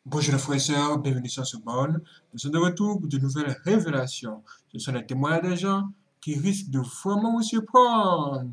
Bonjour les frères et sœurs, bienvenue sur ce bol. Nous sommes de retour pour de nouvelles révélations. Ce sont les témoignages des gens qui risquent de vraiment vous surprendre.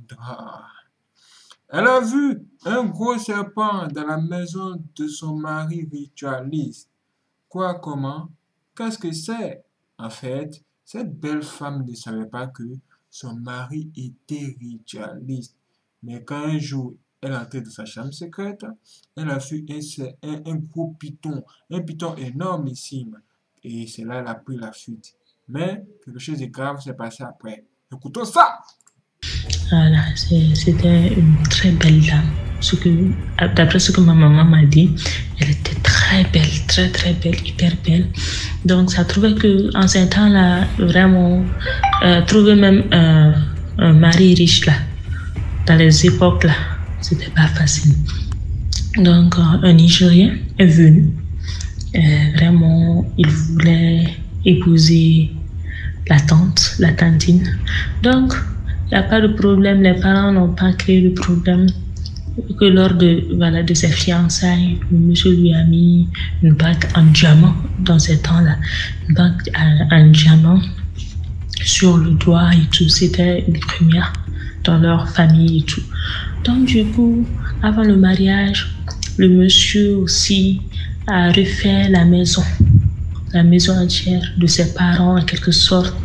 Elle a vu un gros serpent dans la maison de son mari ritualiste. Quoi, comment? Qu'est-ce que c'est? En fait, cette belle femme ne savait pas que son mari était ritualiste. Mais quand un jour elle est entrée dans sa chambre secrète, elle a vu un gros python, un python énormissime. Et c'est là qu'elle a pris la fuite. Mais quelque chose de grave s'est passé après. Écoutons ça! Voilà, c'était une très belle dame. D'après ce que ma maman m'a dit, elle était très belle, très très belle, hyper belle. Donc ça trouvait qu'en ces temps-là, vraiment, trouver même un mari riche là, dans les époques là, c'était pas facile. Donc un Nigérien est venu. Vraiment, il voulait épouser la tante, la tantine. Donc, il n'y a pas de problème, les parents n'ont pas créé de problème. Que lors de ses fiançailles, le monsieur lui a mis une bague en diamant dans ces temps-là. Une bague en diamant sur le doigt et tout. C'était une première dans leur famille et tout. Donc du coup, avant le mariage, le monsieur aussi a refait la maison entière de ses parents en quelque sorte.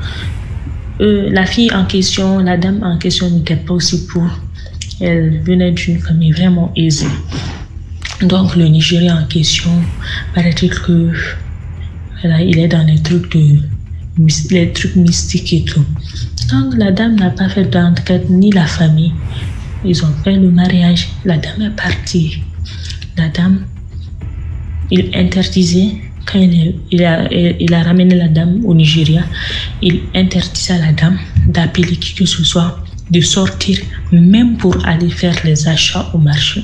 La fille en question, la dame en question n'était pas aussi pauvre. Elle venait d'une famille vraiment aisée. Donc le Nigérien en question, paraît-il que voilà, il est dans les trucs mystiques et tout. Donc la dame n'a pas fait d'enquête ni la famille. Ils ont fait le mariage. La dame est partie. La dame, il interdisait, quand il a ramené la dame au Nigeria, il interdisait à la dame d'appeler qui que ce soit, de sortir, même pour aller faire les achats au marché.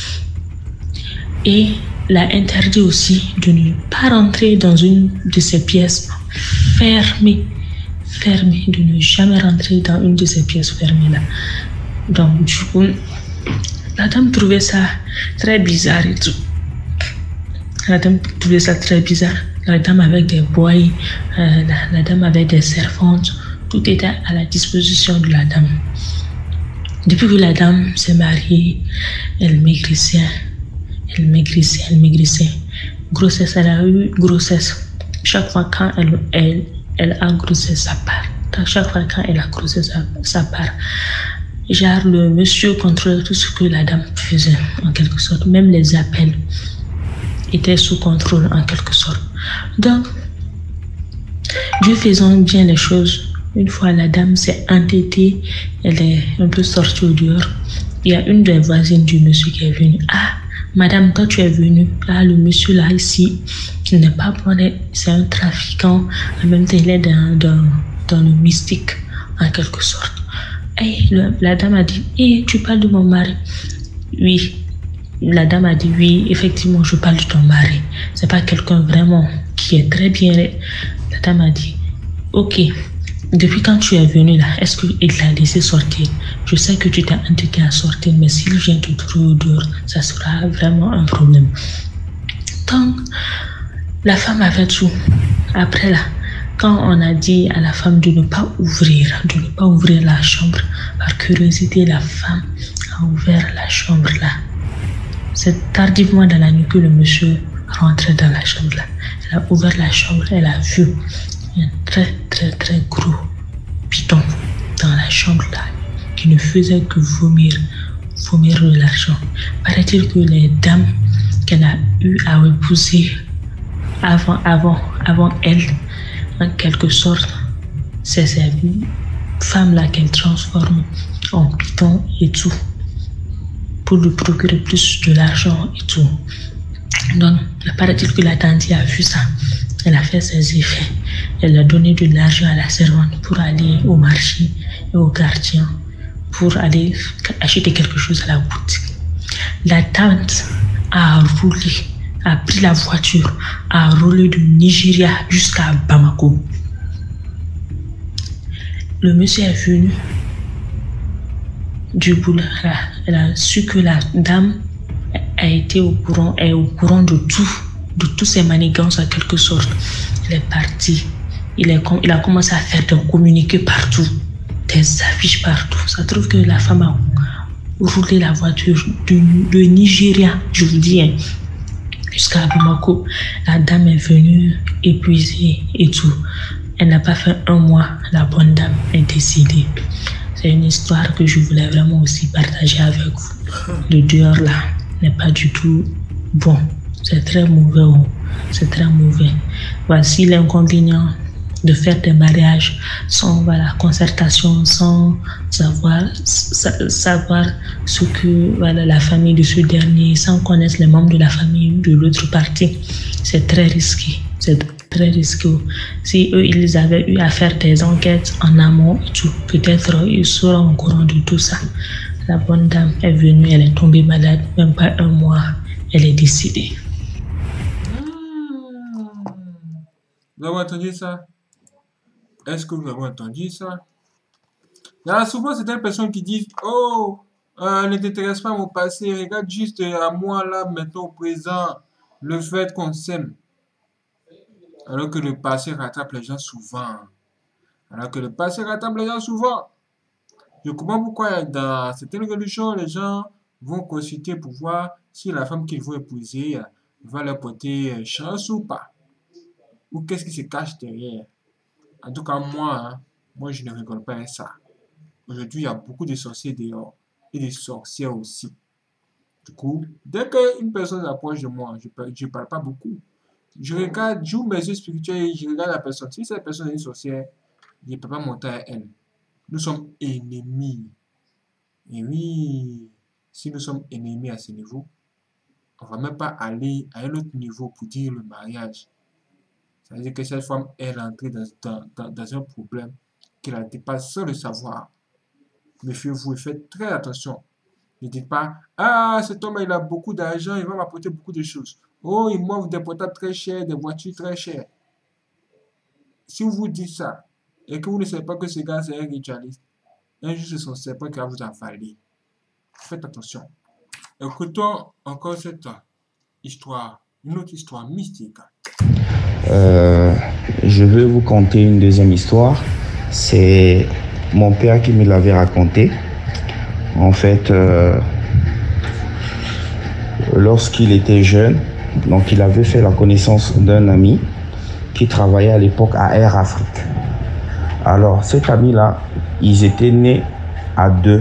Et l'a interdit aussi de ne pas rentrer dans une de ces pièces fermées, de ne jamais rentrer dans une de ces pièces fermées là. Donc du coup, la dame trouvait ça très bizarre et tout. La dame trouvait ça très bizarre. La dame avec des bois, la dame avec des servantes, tout était à la disposition de la dame. Depuis que la dame s'est mariée, elle maigrissait. Grossesse, elle a eu grossesse. Chaque fois quand elle a grossesse, ça part. Chaque fois quand elle a grossesse, ça part. Genre, le monsieur contrôlait tout ce que la dame faisait, en quelque sorte. Même les appels étaient sous contrôle, en quelque sorte. Donc, Dieu faisant bien les choses, une fois la dame s'est entêtée, elle est un peu sortie au dehors. Il y a une des voisines du monsieur qui est venue. Ah, madame, toi tu es venue. Ah, le monsieur là, ici, il n'est pas bon, c'est un trafiquant. En même temps, il est dans le mystique, en quelque sorte. Et la dame a dit, tu parles de mon mari? Oui. La dame a dit, oui, effectivement, je parle de ton mari. C'est pas quelqu'un vraiment qui est très bien. La dame a dit, ok, depuis quand tu es venu là, est-ce qu'il t'a laissé sortir? Je sais que tu t'es indiqué à sortir, mais s'il vient te trouver au dehors, ça sera vraiment un problème. Donc, la femme a fait tout. Après là, quand on a dit à la femme de ne pas ouvrir la chambre, par curiosité, la femme a ouvert la chambre là. C'est tardivement dans la nuit que le monsieur rentrait dans la chambre là. Elle a ouvert la chambre, elle a vu un très très très gros python dans la chambre là, qui ne faisait que vomir de l'argent. Paraît-il que les dames qu'elle a eu à épouser avant elle, en quelque sorte, c'est ces femmes là qu'elle transforme en python et tout, pour lui procurer plus de l'argent et tout. Donc, paraît-il que la tante a vu ça. Elle a fait ses effets. Elle a donné de l'argent à la servante pour aller au marché et au gardien pour aller acheter quelque chose à la boutique. La tante a pris la voiture, a roulé du Nigeria jusqu'à Bamako. Le monsieur est venu du boulot. Elle a su que la dame est au courant de tout. de tous ces manigances en quelque sorte, il est parti. Il a commencé à faire des communiqués partout, des affiches partout. Ça trouve que la femme a roulé la voiture de Nigeria, je vous dis, hein, jusqu'à Bamako. La dame est venue épuisée et tout. Elle n'a pas fait un mois, la bonne dame est décédée. C'est une histoire que je voulais vraiment aussi partager avec vous. Le dehors là n'est pas du tout bon. C'est très mauvais. Oh. C'est très mauvais. Voici l'inconvénient de faire des mariages sans concertation, sans savoir ce que la famille de ce dernier, sans connaître les membres de la famille de l'autre partie. C'est très risqué. C'est très risqué. Si eux, ils avaient eu à faire des enquêtes en amont et tout, peut-être ils seront au courant de tout ça. La bonne dame est venue, elle est tombée malade, même pas un mois, elle est décédée. Vous avez entendu ça? Est-ce que vous avez entendu ça? Il y a souvent certaines personnes qui disent oh, ne t'intéresse pas à mon passé, regarde juste à moi là, maintenant au présent, le fait qu'on s'aime. Alors que le passé rattrape les gens souvent. Je comprends pourquoi dans certaines religions, les gens vont consulter pour voir si la femme qu'ils vont épouser va leur porter chance ou pas. Ou qu'est-ce qui se cache derrière. En tout cas, moi, je ne rigole pas avec ça. Aujourd'hui, il y a beaucoup de sorciers dehors et des sorcières aussi. Du coup, dès qu'une personne s'approche de moi, je ne parle pas beaucoup. J'ouvre mes yeux spirituels et je regarde la personne. Si cette personne est une sorcière, je ne peux pas monter à elle. Nous sommes ennemis. Et oui, si nous sommes ennemis à ce niveau, on ne va même pas aller à un autre niveau pour dire le mariage. Ça veut dire que cette femme est rentrée dans un problème qu'elle a dépassé sans le savoir. Méfiez-vous et faites très attention. Ne dites pas, ah, cet homme il a beaucoup d'argent, il va m'apporter beaucoup de choses. Oh, il m'offre des portables très chers, des voitures très chères. Si vous dites ça, et que vous ne savez pas que ce gars c'est un ritualiste, un jour c'est son serpent qui va vous avaler. Faites attention. Écoutons encore cette histoire, une autre histoire mystique. Je vais vous conter une deuxième histoire. C'est mon père qui me l'avait raconté. En fait, lorsqu'il était jeune, donc il avait fait la connaissance d'un ami qui travaillait à l'époque à Air Afrique. Alors cet ami-là, ils étaient nés à deux.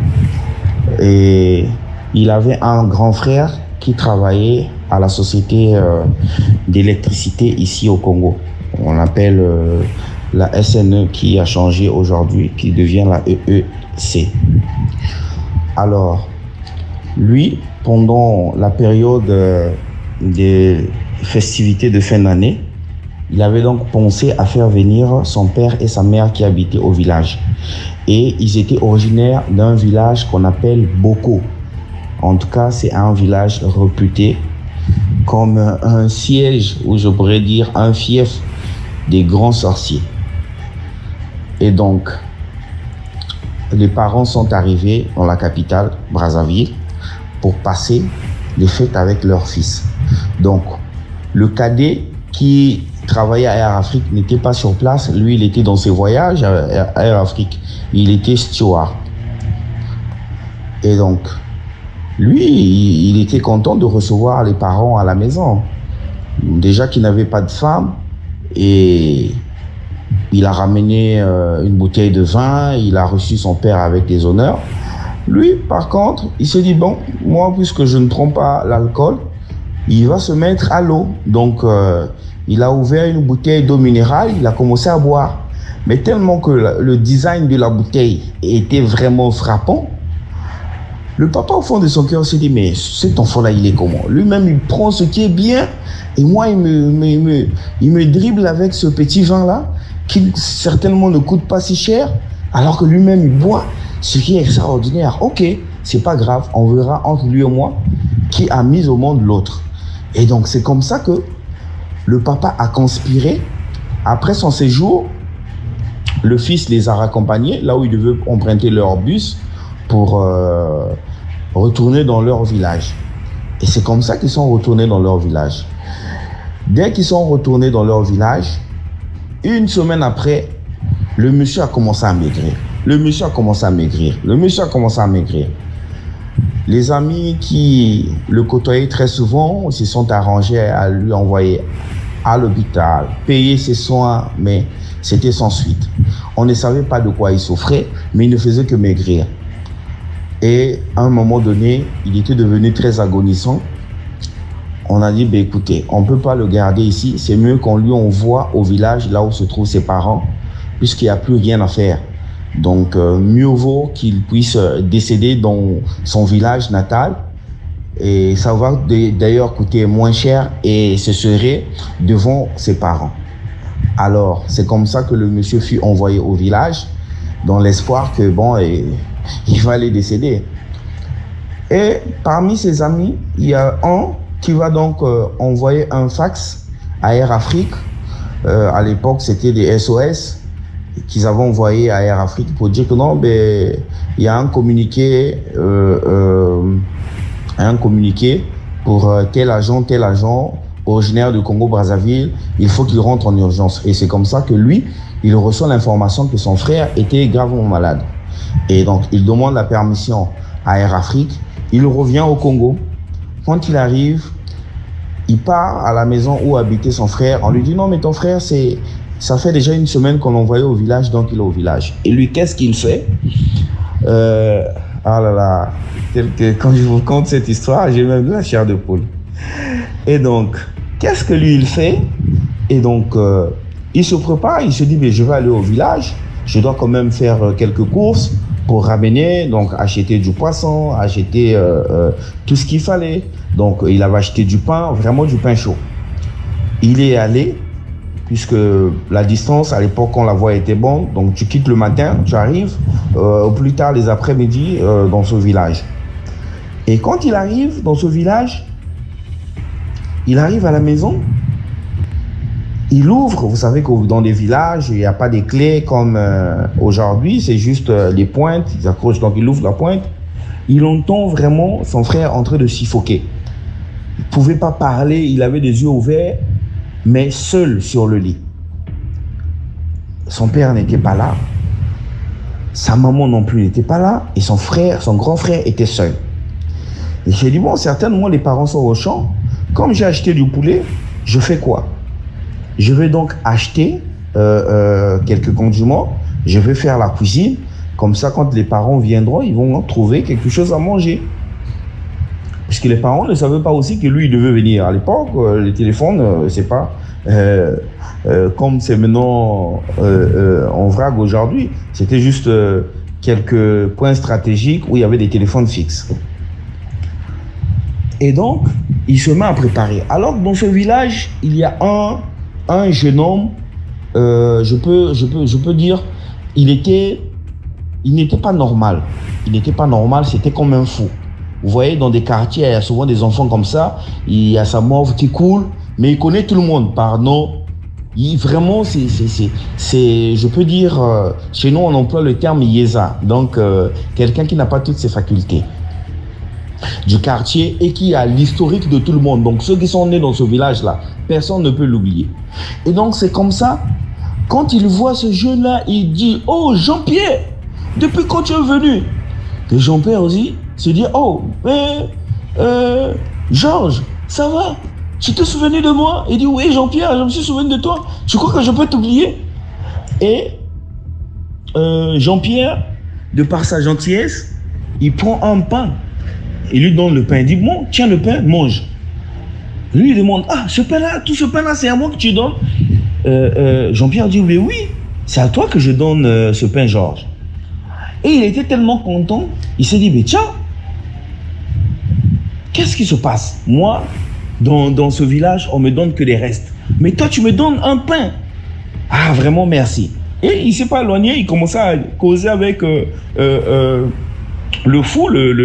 Et il avait un grand frère qui travaillait à la société d'électricité ici au Congo. On appelle la SNE qui a changé aujourd'hui, qui devient la EEC. Alors, lui, pendant la période des festivités de fin d'année, il avait donc pensé à faire venir son père et sa mère qui habitaient au village. Et ils étaient originaires d'un village qu'on appelle Boko. En tout cas, c'est un village réputé comme un siège, ou je pourrais dire un fief des grands sorciers. Et donc, les parents sont arrivés dans la capitale, Brazzaville, pour passer les fêtes avec leur fils. Donc, le cadet qui travaillait à Air Afrique n'était pas sur place. Lui, il était dans ses voyages à Air Afrique. Il était steward. Et donc, lui, il était content de recevoir les parents à la maison. Déjà qu'il n'avait pas de femme, et il a ramené une bouteille de vin, il a reçu son père avec des honneurs. Lui, par contre, il s'est dit, bon, moi, puisque je ne prends pas l'alcool, il va se mettre à l'eau. Donc, il a ouvert une bouteille d'eau minérale, il a commencé à boire. Mais tellement que le design de la bouteille était vraiment frappant, le papa, au fond de son cœur, s'est dit, mais cet enfant-là, il est comment? Lui-même, il prend ce qui est bien, et moi, il me dribble avec ce petit vin-là, qui certainement ne coûte pas si cher, alors que lui-même, il boit ce qui est extraordinaire. Ok, c'est pas grave, on verra entre lui et moi qui a mis au monde l'autre. Et donc, c'est comme ça que le papa a conspiré. Après son séjour, le fils les a raccompagnés, là où ils devaient emprunter leur bus pour retourner dans leur village. Et c'est comme ça qu'ils sont retournés dans leur village. Dès qu'ils sont retournés dans leur village, une semaine après, le monsieur a commencé à maigrir. Le monsieur a commencé à maigrir. Le monsieur a commencé à maigrir. Les amis qui le côtoyaient très souvent se sont arrangés à lui envoyer à l'hôpital, payer ses soins, mais c'était sans suite. On ne savait pas de quoi il souffrait, mais il ne faisait que maigrir. Et à un moment donné, il était devenu très agonisant. On a dit, bah, écoutez, on ne peut pas le garder ici, c'est mieux qu'on lui envoie au village, là où se trouvent ses parents, puisqu'il n'y a plus rien à faire. Donc, mieux vaut qu'il puisse décéder dans son village natal. Et ça va d'ailleurs coûter moins cher et ce serait devant ses parents. Alors, c'est comme ça que le monsieur fut envoyé au village, dans l'espoir que, bon, il va aller décéder. Et parmi ses amis, il y a un qui va donc envoyer un fax à Air Afrique. À l'époque, c'était des SOS qu'ils avaient envoyé à Air Afrique pour dire que non, ben, il y a un communiqué pour tel agent originaire du Congo-Brazzaville, il faut qu'il rentre en urgence. Et c'est comme ça que lui, il reçoit l'information que son frère était gravement malade. Et donc, il demande la permission à Air Afrique. Il revient au Congo. Quand il arrive, il part à la maison où habitait son frère. On lui dit, non, mais ton frère, ça fait déjà une semaine qu'on l'envoyait au village, donc il est au village. Et lui, qu'est-ce qu'il fait? Ah là là, quand je vous conte cette histoire, j'ai même de la chair de poule. Et donc, qu'est-ce que lui, il fait? Et donc, il se prépare, il se dit, mais je vais aller au village, je dois quand même faire quelques courses pour ramener, donc acheter du poisson, acheter tout ce qu'il fallait. Donc, il avait acheté du pain, vraiment du pain chaud. Il est allé, puisque la distance, à l'époque, quand la voie était bonne, donc tu quittes le matin, tu arrives au plus tard les après-midi dans ce village. Et quand il arrive dans ce village, il arrive à la maison, il ouvre, vous savez que dans des villages, il n'y a pas des clés comme aujourd'hui, c'est juste les pointes, ils accrochent, donc il ouvre la pointe. Il entend vraiment son frère en train de suffoquer. Il ne pouvait pas parler, il avait des yeux ouverts, mais seul sur le lit. Son père n'était pas là, sa maman non plus n'était pas là, et son frère, son grand frère était seul. Et j'ai dit, bon, certainement les parents sont au champ, comme j'ai acheté du poulet, je fais quoi? Je vais donc acheter quelques condiments, je vais faire la cuisine, comme ça quand les parents viendront, ils vont trouver quelque chose à manger. Puisque les parents ne savaient pas aussi que lui, il devait venir. À l'époque, les téléphones, c'est pas comme c'est maintenant en vrague aujourd'hui. C'était juste quelques points stratégiques où il y avait des téléphones fixes. Et donc, il se met à préparer. Alors que dans ce village, il y a un jeune homme, je peux dire, il n'était pas normal. Il n'était pas normal, c'était comme un fou. Vous voyez, dans des quartiers, il y a souvent des enfants comme ça, il y a sa morve qui coule, mais il connaît tout le monde par nom. Vraiment, je peux dire, chez nous, on emploie le terme yéza, donc quelqu'un qui n'a pas toutes ses facultés du quartier et qui a l'historique de tout le monde. Donc ceux qui sont nés dans ce village-là, personne ne peut l'oublier. Et donc c'est comme ça, quand il voit ce jeune-là, il dit, oh Jean-Pierre, depuis quand tu es venu? Et Jean-Pierre aussi se dit, oh, Georges, ça va? Tu te souviens de moi? Il dit, oui Jean-Pierre, je me suis souvenu de toi. Tu crois que je peux t'oublier? Et Jean-Pierre, de par sa gentillesse, il prend un pain. Il lui donne le pain. Il dit, bon, tiens le pain, mange. Lui, il demande, ah, ce pain-là, tout ce pain-là, c'est à moi que tu donnes? Jean-Pierre dit, mais oui, c'est à toi que je donne ce pain, Georges. Et il était tellement content, il s'est dit, mais tiens, qu'est-ce qui se passe? Moi, dans ce village, on me donne que des restes. Mais toi, tu me donnes un pain. Ah, vraiment, merci. Et il ne s'est pas éloigné, il commençait à causer avec le fou,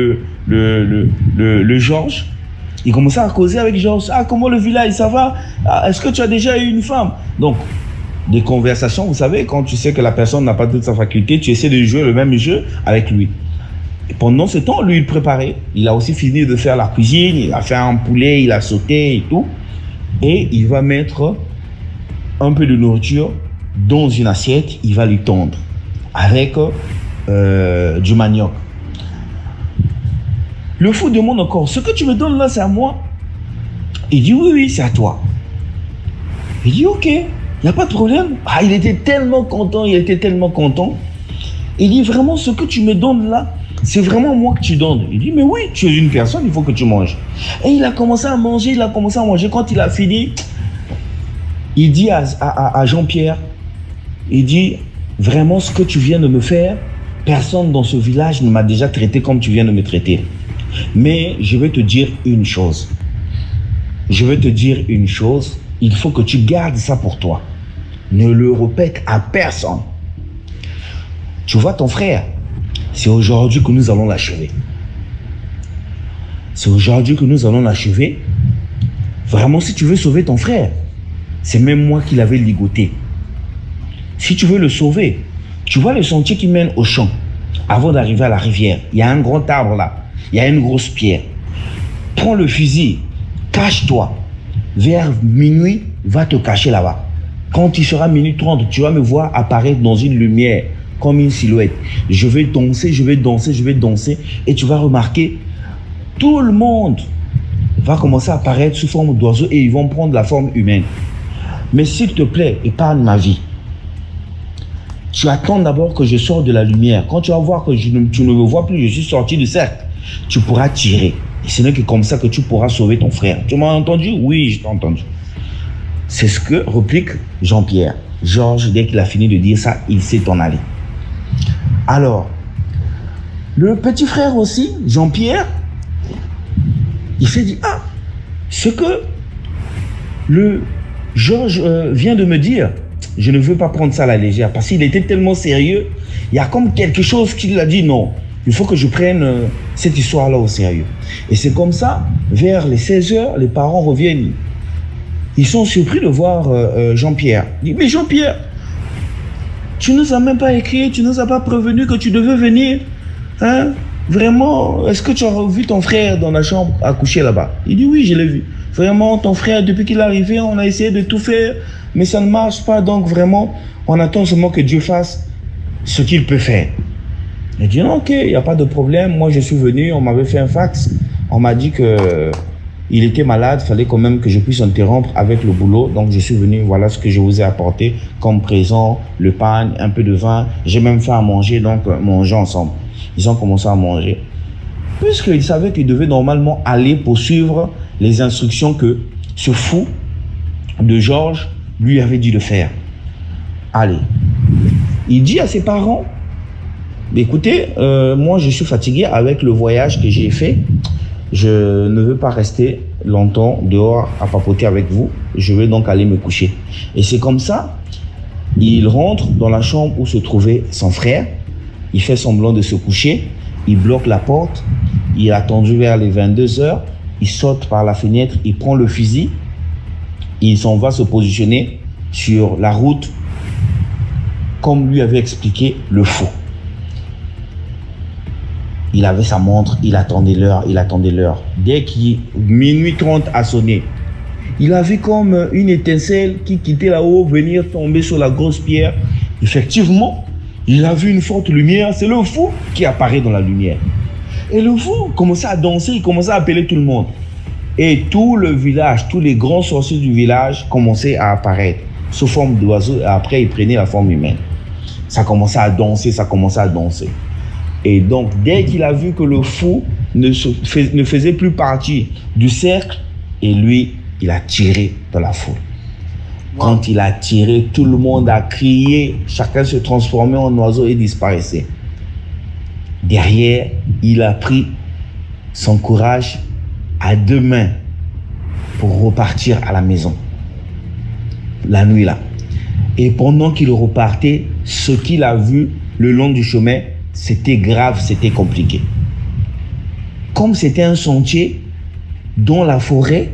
le Georges. Il commençait à causer avec Georges. Ah, comment le village, ça va? Ah, est-ce que tu as déjà eu une femme? Donc, des conversations, vous savez, quand tu sais que la personne n'a pas toute sa faculté, tu essaies de jouer le même jeu avec lui. Et pendant ce temps, lui, il préparait. Il a aussi fini de faire la cuisine, il a fait un poulet, il a sauté et tout. et il va mettre un peu de nourriture dans une assiette, il va lui tendre avec du manioc. Le fou demande encore, ce que tu me donnes là, c'est à moi? Il dit, oui, oui, c'est à toi. Il dit, ok, il n'y a pas de problème. Ah, il était tellement content, il était tellement content. Il dit, vraiment, ce que tu me donnes là, c'est vraiment moi que tu donnes. Il dit, mais oui, tu es une personne, il faut que tu manges. Et il a commencé à manger, il a commencé à manger. Quand il a fini, il dit à Jean-Pierre, il dit, vraiment, ce que tu viens de me faire, personne dans ce village ne m'a déjà traité comme tu viens de me traiter. Mais je vais te dire une chose. Je vais te dire une chose. Il faut que tu gardes ça pour toi. Ne le répète à personne. Tu vois ton frère, c'est aujourd'hui que nous allons l'achever. C'est aujourd'hui que nous allons l'achever. Vraiment, si tu veux sauver ton frère, c'est même moi qui l'avais ligoté. Si tu veux le sauver, tu vois le sentier qui mène au champ. Avant d'arriver à la rivière, il y a un grand arbre là. Il y a une grosse pierre. Prends le fusil, cache-toi. Vers minuit, va te cacher là-bas. Quand il sera minuit 30, tu vas me voir apparaître dans une lumière, comme une silhouette. Je vais danser, je vais danser, je vais danser. Et tu vas remarquer, tout le monde va commencer à apparaître sous forme d'oiseaux et ils vont prendre la forme humaine. Mais s'il te plaît, épargne ma vie. Tu attends d'abord que je sorte de la lumière. Quand tu vas voir que tu ne me vois plus, je suis sorti du cercle, tu pourras tirer. Et ce n'est que comme ça que tu pourras sauver ton frère. Tu m'as entendu? Oui, je t'ai entendu. C'est ce que réplique Jean-Pierre. Georges, dès qu'il a fini de dire ça, il s'est en allé. Alors, le petit frère aussi, Jean-Pierre, il s'est dit, ah, ce que le Georges vient de me dire, je ne veux pas prendre ça à la légère, parce qu'il était tellement sérieux, il y a comme quelque chose qui lui a dit non. Il faut que je prenne cette histoire-là au sérieux. Et c'est comme ça, vers les 16 h, les parents reviennent. Ils sont surpris de voir Jean-Pierre. Ils disent, mais Jean-Pierre, tu ne nous as même pas écrit, tu ne nous as pas prévenu que tu devais venir. Hein? Vraiment, est-ce que tu as vu ton frère dans la chambre à coucher là-bas? Il dit, oui, je l'ai vu. Vraiment, ton frère, depuis qu'il est arrivé, on a essayé de tout faire, mais ça ne marche pas. Donc vraiment, on attend seulement que Dieu fasse ce qu'il peut faire. Il dit, ok, il n'y a pas de problème. Moi, je suis venu, on m'avait fait un fax. On m'a dit que il était malade, il fallait quand même que je puisse interrompre avec le boulot. Donc, je suis venu, voilà ce que je vous ai apporté comme présent, le pain, un peu de vin. J'ai même fait à manger, donc manger ensemble. Ils ont commencé à manger. Puisqu'ils savaient qu'ils devaient normalement aller poursuivre les instructions que ce fou de Georges lui avait dit de faire. Allez. Il dit à ses parents, écoutez, moi je suis fatigué avec le voyage que j'ai fait. Je ne veux pas rester longtemps dehors à papoter avec vous. Je vais donc aller me coucher. Et c'est comme ça, il rentre dans la chambre où se trouvait son frère. Il fait semblant de se coucher. Il bloque la porte. Il a attendu vers les 22 h. Il saute par la fenêtre. Il prend le fusil. Il s'en va se positionner sur la route comme lui avait expliqué le fou. Il avait sa montre, il attendait l'heure, il attendait l'heure. Dès qu'il minuit 30 a sonné, il a vu comme une étincelle qui quittait là-haut, venir tomber sur la grosse pierre. Effectivement, il a vu une forte lumière. C'est le fou qui apparaît dans la lumière. Et le fou commençait à danser, il commençait à appeler tout le monde. Et tout le village, tous les grands sorciers du village commençaient à apparaître sous forme d'oiseaux. Et après, ils prenaient la forme humaine. Ça commençait à danser, ça commençait à danser. Et donc, dès qu'il a vu que le fou ne faisait plus partie du cercle, et lui, il a tiré dans la foule. Wow. Quand il a tiré, tout le monde a crié. Chacun se transformait en oiseau et disparaissait. Derrière, il a pris son courage à deux mains pour repartir à la maison. La nuit là. Et pendant qu'il repartait, ce qu'il a vu le long du chemin, c'était grave, c'était compliqué. Comme c'était un sentier dans la forêt,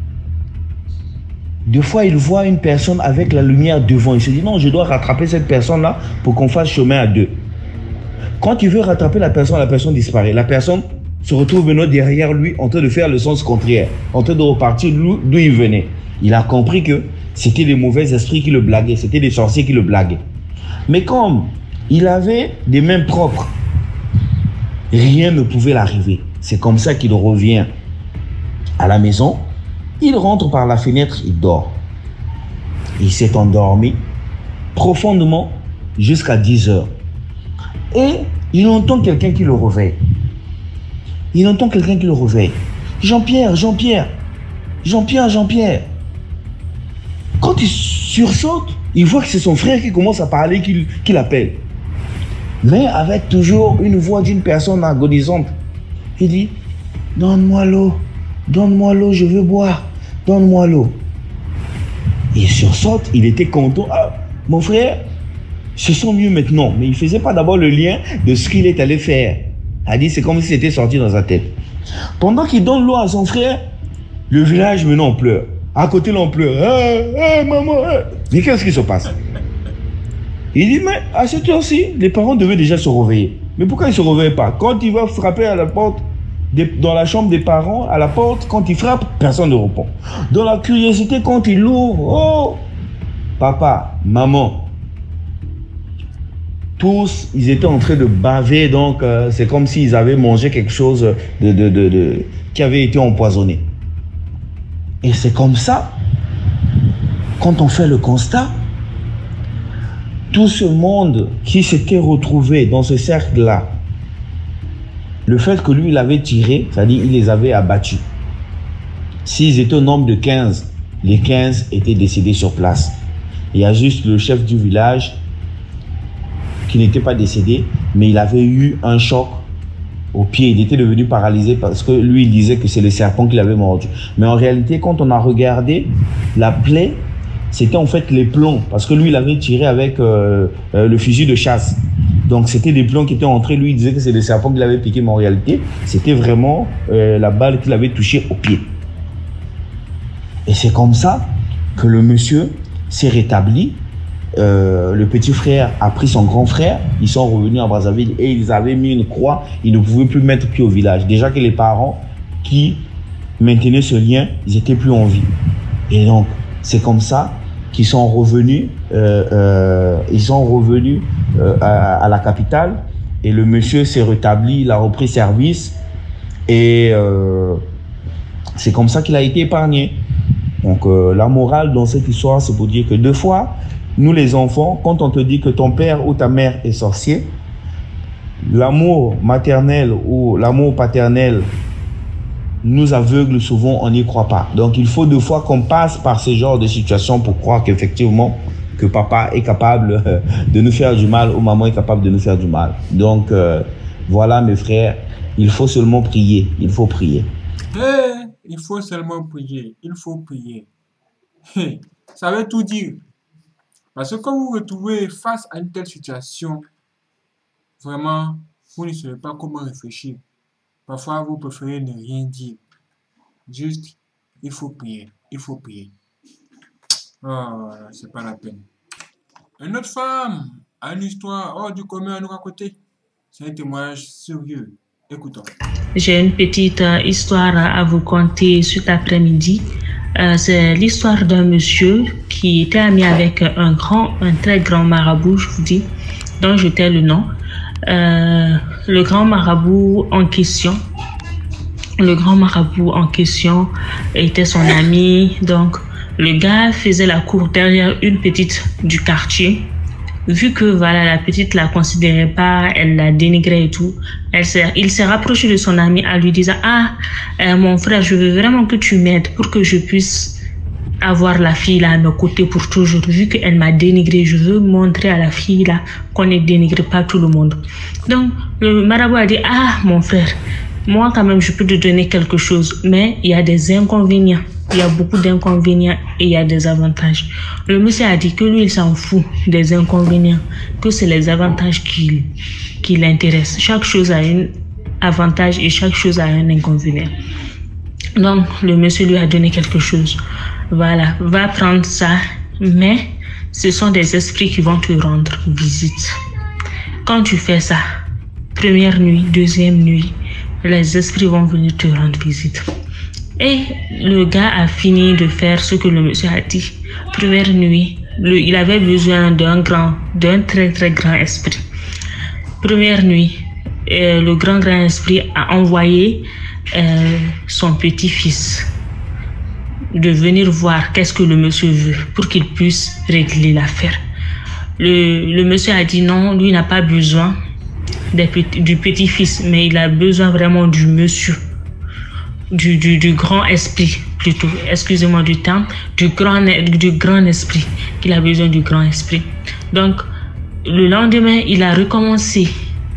des fois il voit une personne avec la lumière devant. Il se dit non, je dois rattraper cette personne-là pour qu'on fasse chemin à deux. Quand il veut rattraper la personne disparaît. La personne se retrouve maintenant derrière lui en train de faire le sens contraire, en train de repartir d'où il venait. Il a compris que c'était les mauvais esprits qui le blaguaient, c'était les sorciers qui le blaguaient. Mais comme il avait des mains propres, rien ne pouvait l'arriver. C'est comme ça qu'il revient à la maison. Il rentre par la fenêtre, il dort. Il s'est endormi profondément jusqu'à 10 heures. Et il entend quelqu'un qui le réveille. Il entend quelqu'un qui le réveille. Jean-Pierre, Jean-Pierre, Jean-Pierre, Jean-Pierre. Quand il sursaute, il voit que c'est son frère qui commence à parler, qui l'appelle. Mais avec toujours une voix d'une personne agonisante. Il dit, donne-moi l'eau, je veux boire, donne-moi l'eau. Il sursaute, il était content. Ah, mon frère se sent mieux maintenant. Mais il ne faisait pas d'abord le lien de ce qu'il est allé faire. Il a dit, c'est comme si c'était sorti dans sa tête. Pendant qu'il donne l'eau à son frère, le village maintenant pleure. À côté, l'on pleure. Maman. Mais qu'est-ce qui se passe? Il dit, mais à cette heure-ci, les parents devaient déjà se réveiller. Mais pourquoi ils ne se réveillent pas? Quand il va frapper à la porte, dans la chambre des parents, à la porte, quand il frappe, personne ne répond. Dans la curiosité, quand il ouvre, oh, papa, maman, tous, ils étaient en train de baver, donc c'est comme s'ils avaient mangé quelque chose qui avait été empoisonné. Et c'est comme ça, quand on fait le constat, tout ce monde qui s'était retrouvé dans ce cercle-là, le fait que lui, il avait tiré, c'est-à-dire il les avait abattus. S'ils étaient au nombre de 15, les 15 étaient décédés sur place. Il y a juste le chef du village qui n'était pas décédé, mais il avait eu un choc au pied. Il était devenu paralysé parce que lui, il disait que c'est le serpent qui l'avait mordu. Mais en réalité, quand on a regardé la plaie, c'était en fait les plombs, parce que lui, il avait tiré avec le fusil de chasse. Donc, c'était des plombs qui étaient entrés. Lui, il disait que c'est le serpent qui l'avait piqué, mais en réalité, c'était vraiment la balle qui l'avait touché au pied. Et c'est comme ça que le monsieur s'est rétabli. Le petit frère a pris son grand frère. Ils sont revenus à Brazzaville et ils avaient mis une croix. Ils ne pouvaient plus mettre pied au village. Déjà que les parents qui maintenaient ce lien, ils n'étaient plus en vie. Et donc, c'est comme ça qu'ils sont revenus, à la capitale et le monsieur s'est rétabli, il a repris service et c'est comme ça qu'il a été épargné. Donc la morale dans cette histoire, c'est pour dire que deux fois, nous les enfants, quand on te dit que ton père ou ta mère est sorcier, l'amour maternel ou l'amour paternel nous aveugle souvent, on n'y croit pas. Donc il faut deux fois qu'on passe par ce genre de situation pour croire qu'effectivement que papa est capable de nous faire du mal ou maman est capable de nous faire du mal. Donc voilà mes frères, il faut seulement prier, il faut prier. Il faut seulement prier, il faut prier. Ça veut tout dire. Parce que quand vous vous retrouvez face à une telle situation, vraiment, vous ne savez pas comment réfléchir. Parfois, vous préférez ne rien dire. Juste, il faut prier. Il faut prier. Oh, c'est pas la peine. Une autre femme a une histoire hors du commun à nous raconter. C'est un témoignage sérieux. Écoutons. J'ai une petite histoire à vous conter cet après-midi. C'est l'histoire d'un monsieur qui était ami avec un très grand marabout, je vous dis, dont je tais le nom. Le grand marabout en question était son ami. Donc le gars faisait la cour derrière une petite du quartier. Vu que voilà, la petite la considérait pas, elle la dénigrait et tout, il s'est rapproché de son ami en lui disant mon frère, je veux vraiment que tu m'aides pour que je puisse avoir la fille là à mes côtés pour toujours. Vu qu'elle m'a dénigré, je veux montrer à la fille là qu'on ne dénigre pas tout le monde. Donc le marabout a dit mon frère, moi quand même je peux te donner quelque chose, mais il y a des inconvénients. Il y a beaucoup d'inconvénients et il y a des avantages. Le monsieur a dit que lui, il s'en fout des inconvénients, que c'est les avantages qui l'intéressent. Chaque chose a un avantage et chaque chose a un inconvénient. Donc, le monsieur lui a donné quelque chose. Voilà, va prendre ça, mais ce sont des esprits qui vont te rendre visite. Quand tu fais ça, première nuit, deuxième nuit, les esprits vont venir te rendre visite. Et le gars a fini de faire ce que le monsieur a dit. Première nuit, il avait besoin d'un très très grand esprit. Première nuit, le grand esprit a envoyé son petit-fils de venir voir qu'est-ce que le monsieur veut pour qu'il puisse régler l'affaire. Le monsieur a dit non, lui n'a pas besoin du petit-fils, mais il a besoin vraiment du monsieur, du grand esprit plutôt, excusez-moi du terme, du grand esprit, qu'il a besoin du grand esprit. Donc, le lendemain, il a recommencé.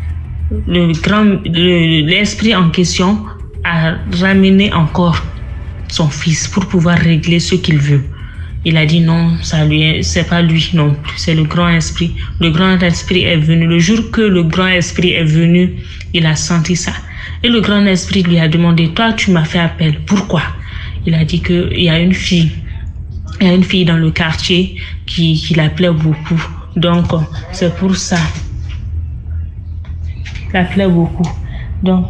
L'esprit en question a ramené encore son fils pour pouvoir régler ce qu'il veut. Il a dit non, c'est pas lui non plus, c'est le grand esprit. Le grand esprit est venu. Le jour que le grand esprit est venu, il a senti ça. Et le grand esprit lui a demandé, toi tu m'as fait appel, pourquoi? Il a dit qu'il y a une fille. Il y a une fille dans le quartier qui l'appelait beaucoup. Donc, c'est pour ça. L'appelait beaucoup. Donc,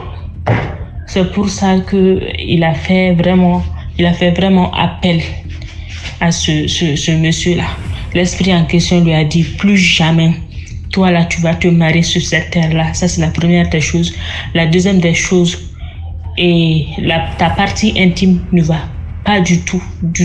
c'est pour ça qu'il a fait vraiment appel à ce monsieur-là. L'esprit en question lui a dit, plus jamais, toi là, tu vas te marier sur cette terre-là. Ça, c'est la première des choses. La deuxième des choses, ta partie intime ne va pas du tout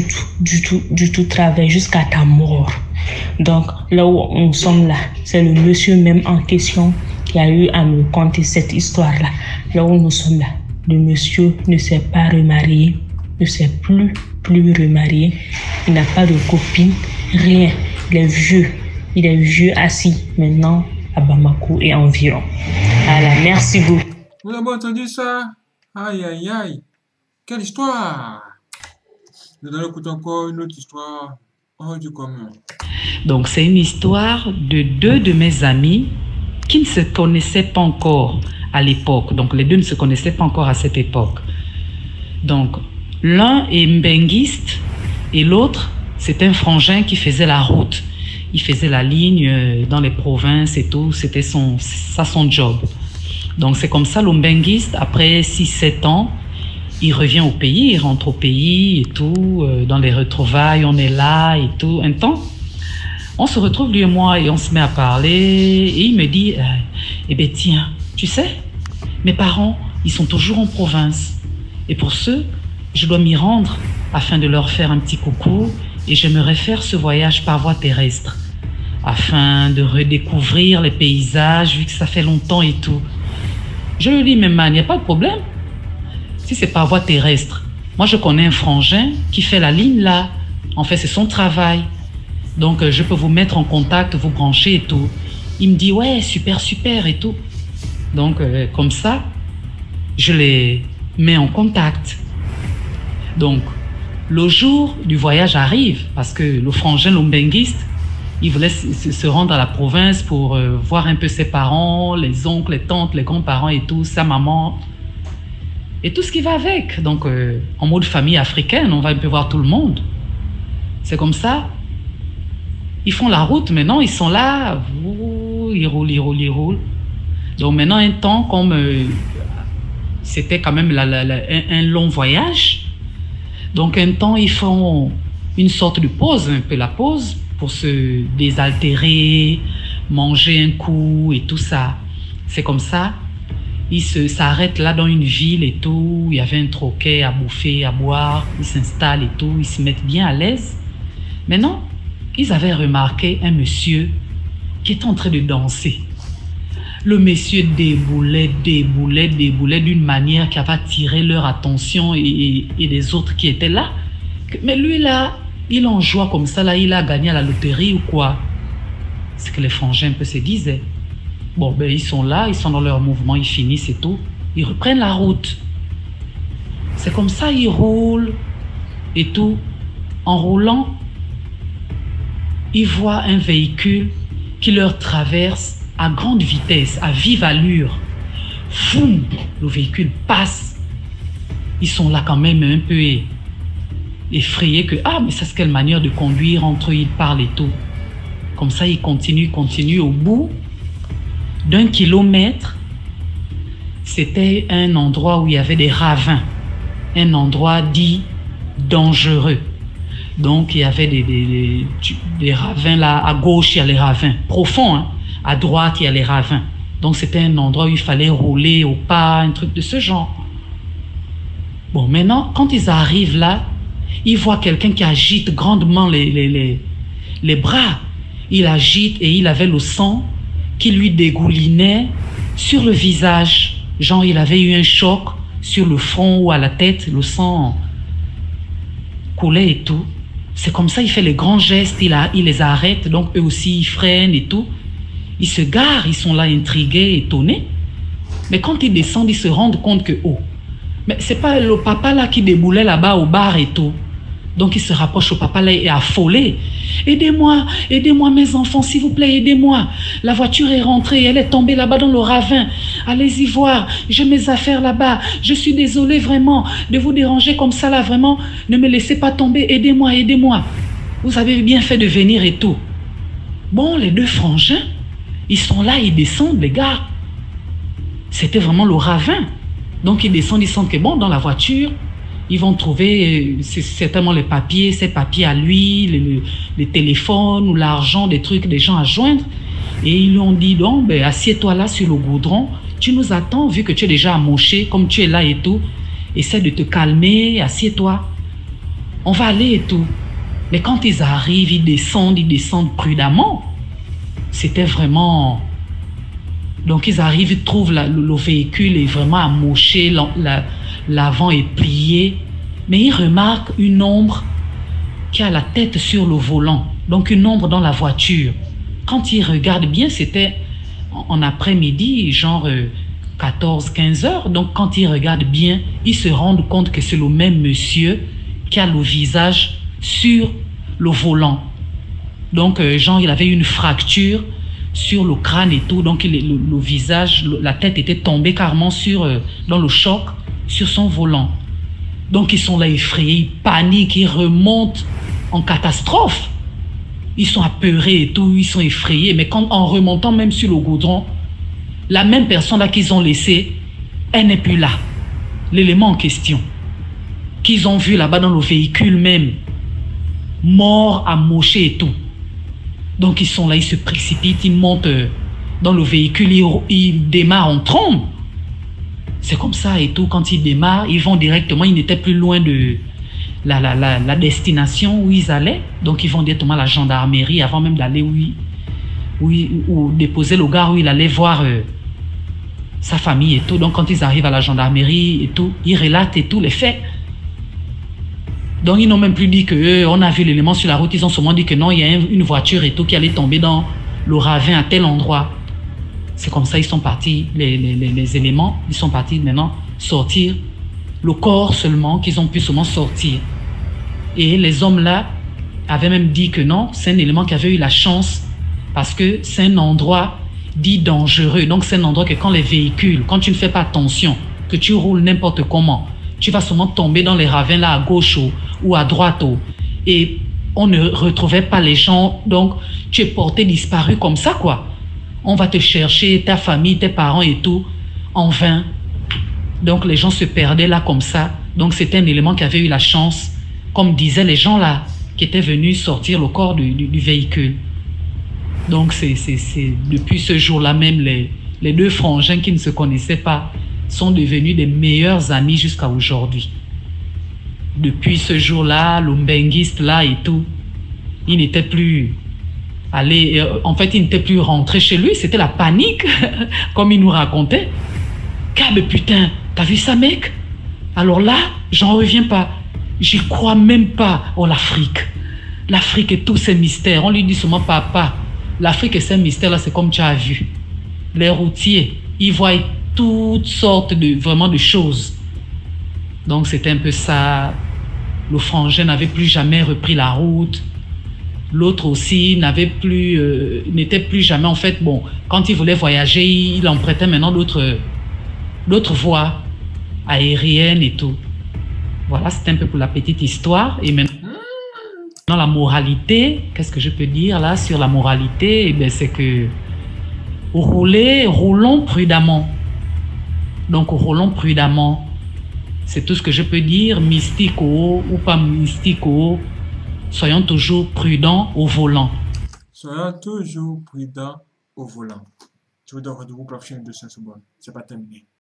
travailler jusqu'à ta mort. Donc, là où nous sommes là, c'est le monsieur même en question qui a eu à me conter cette histoire-là. Là où nous sommes là, le monsieur ne s'est pas remarié, ne s'est plus remarié. Il n'a pas de copine, rien. Il est vieux assis maintenant à Bamako et environ. Voilà, merci beaucoup. Vous avez entendu ça? Aïe, aïe, aïe. Quelle histoire! Nous allons écouter encore une autre histoire hors du commun. Donc, c'est une histoire de deux de mes amis qui ne se connaissaient pas encore à l'époque. Donc, les deux ne se connaissaient pas encore à cette époque. Donc, l'un est mbenguiste et l'autre, c'est un frangin qui faisait la route. Il faisait la ligne dans les provinces et tout. C'était son job. Donc, c'est comme ça, le mbenguiste, après 6-7 ans, il revient au pays, il rentre au pays et tout. Dans les retrouvailles, on est là et tout. Un temps, on se retrouve, lui et moi, et on se met à parler. Et il me dit, eh bien, tiens, tu sais, mes parents, ils sont toujours en province. Et pour ceux, je dois m'y rendre afin de leur faire un petit coucou. Et j'aimerais faire ce voyage par voie terrestre afin de redécouvrir les paysages, vu que ça fait longtemps et tout. Je lui dis, mais man, il n'y a pas de problème. Si c'est par voie terrestre, moi je connais un frangin qui fait la ligne là. En fait, c'est son travail. Donc, je peux vous mettre en contact, vous brancher et tout. Il me dit, ouais, super, super et tout. Donc, comme ça, je les mets en contact. Donc, le jour du voyage arrive, parce que le frangin, le mbenguiste, il voulait se rendre à la province pour voir un peu ses parents, les oncles, les tantes, les grands-parents et tout, sa maman, et tout ce qui va avec. Donc, en mode famille africaine, on va un peu voir tout le monde. C'est comme ça. Ils font la route, maintenant, ils sont là, ils roulent. Donc, maintenant, un temps, comme c'était quand même un long voyage, donc, un temps, ils font une sorte de pause, un peu la pause, pour se désaltérer, manger un coup et tout ça. C'est comme ça. Ils s'arrêtent là dans une ville et tout. Il y avait un troquet à bouffer, à boire. Ils s'installent et tout. Ils se mettent bien à l'aise. Maintenant, ils avaient remarqué un monsieur qui était en train de danser. Le monsieur déboulait d'une manière qui avait attiré leur attention et des autres qui étaient là. Mais lui là, il en joie comme ça, là, il a gagné à la loterie ou quoi? C'est que les frangins un peu se disaient. Bon, ben ils sont là, ils sont dans leur mouvement, ils finissent et tout. Ils reprennent la route. C'est comme ça, ils roulent et tout. En roulant, ils voient un véhicule qui leur traverse à grande vitesse, à vive allure. Foum, le véhicule passe. Ils sont là quand même un peu effrayés que, ah, mais c'est quelle manière de conduire, entre eux, ils parlent et tout. Comme ça, ils continuent. Au bout d'1 kilomètre, c'était un endroit où il y avait des ravins. un endroit dit dangereux. Donc, il y avait des ravins là. À gauche, il y a les ravins profonds. Hein. À droite, il y a les ravins. Donc, c'était un endroit où il fallait rouler au pas, un truc de ce genre. Bon, maintenant, quand ils arrivent là, ils voient quelqu'un qui agite grandement les bras. Il agite et il avait le sang qui lui dégoulinait sur le visage. Genre, il avait eu un choc sur le front ou à la tête. Le sang coulait et tout. C'est comme ça, il fait les grands gestes, il les arrête. Donc, eux aussi, ils freinent et tout. Ils se garent, ils sont là intrigués, étonnés. Mais quand ils descendent, ils se rendent compte que, oh, mais c'est pas le papa là qui déboulait là-bas au bar et tout. Donc il se rapproche au papa là et est affolé. Aidez-moi, aidez-moi mes enfants, s'il vous plaît, aidez-moi. La voiture est rentrée, elle est tombée là-bas dans le ravin. Allez-y voir, j'ai mes affaires là-bas. Je suis désolé vraiment de vous déranger comme ça là, vraiment. Ne me laissez pas tomber, aidez-moi, aidez-moi. Vous avez bien fait de venir et tout. Bon, les deux frangins, ils sont là, ils descendent, les gars. C'était vraiment le ravin. Donc ils descendent, ils sentent que bon, dans la voiture, ils vont trouver certainement les papiers, ses papiers à lui, les téléphones ou l'argent, des trucs, des gens à joindre. Et ils lui ont dit, donc, ben, assieds-toi là sur le goudron, tu nous attends, vu que tu es déjà amoché, comme tu es là et tout. Essaie de te calmer, assieds-toi. On va aller et tout. Mais quand ils arrivent, ils descendent prudemment. C'était vraiment... Donc ils arrivent, ils trouvent le véhicule est vraiment amoché, l'avant est plié. Mais ils remarquent une ombre qui a la tête sur le volant. Donc une ombre dans la voiture. Quand ils regardent bien, c'était en après-midi, genre 14-15 heures. Donc quand ils regardent bien, ils se rendent compte que c'est le même monsieur qui a le visage sur le volant. Donc genre il avait une fracture sur le crâne et tout, donc le visage, la tête était tombée carrément dans le choc sur son volant. Donc ils sont là effrayés, ils paniquent, ils remontent en catastrophe. Ils sont apeurés et tout, ils sont effrayés. Mais en remontant même sur le goudron, la même personne là qu'ils ont laissée, elle n'est plus là. L'élément en question, qu'ils ont vu là-bas dans le véhicule même, mort, amoché et tout. Donc ils sont là, ils se précipitent, ils montent dans le véhicule, ils démarrent en trombe. C'est comme ça et tout, quand ils démarrent, ils vont directement, ils n'étaient plus loin de la destination où ils allaient. Donc ils vont directement à la gendarmerie avant même d'aller où déposer le gars où il allait voir sa famille et tout. Donc quand ils arrivent à la gendarmerie et tout, ils relatent et tout les faits. Donc, ils n'ont même plus dit qu'on a vu l'élément sur la route. Ils ont seulement dit que non, il y a une voiture et tout qui allait tomber dans le ravin à tel endroit. C'est comme ça, ils sont partis, les éléments, ils sont partis maintenant sortir le corps seulement, qu'ils ont pu seulement sortir. Et les hommes là avaient même dit que non, c'est un élément qui avait eu la chance parce que c'est un endroit dit dangereux. Donc, c'est un endroit que quand les véhicules, quand tu ne fais pas attention, que tu roules n'importe comment, tu vas seulement tomber dans les ravins là à gauche ou à droite. Et on ne retrouvait pas les gens. Donc, tu es porté disparu comme ça, quoi. On va te chercher, ta famille, tes parents et tout, en vain. Donc, les gens se perdaient là comme ça. Donc, c'était un élément qui avait eu la chance, comme disaient les gens là, qui étaient venus sortir le corps du véhicule. Donc, c'est depuis ce jour-là même, les deux frangins qui ne se connaissaient pas sont devenus des meilleurs amis jusqu'à aujourd'hui. Depuis ce jour-là, le mbenguiste là et tout, il n'était plus allé, en fait, il n'était plus rentré chez lui, c'était la panique, comme il nous racontait. Mais putain, t'as vu ça, mec? Alors là, j'en reviens pas. J'y crois même pas. Oh, l'Afrique. L'Afrique et tous ces mystères. On lui dit seulement, papa, l'Afrique et ces mystères-là, c'est comme tu as vu. Les routiers, ils voient toutes sortes de choses. Donc c'était un peu ça. Le frangin n'avait plus jamais repris la route. L'autre aussi n'était plus jamais, en fait, bon, quand il voulait voyager, il empruntait maintenant d'autres voies aériennes et tout. Voilà, c'était un peu pour la petite histoire. Et maintenant, la moralité, qu'est-ce que je peux dire là sur la moralité? Eh bien, c'est que roulons prudemment. Donc, roulons prudemment. C'est tout ce que je peux dire, mystico ou pas mystico. Soyons toujours prudents au volant. Soyons toujours prudents au volant. Je vous donne rendez-vous pour la prochaine édition. C'est pas terminé.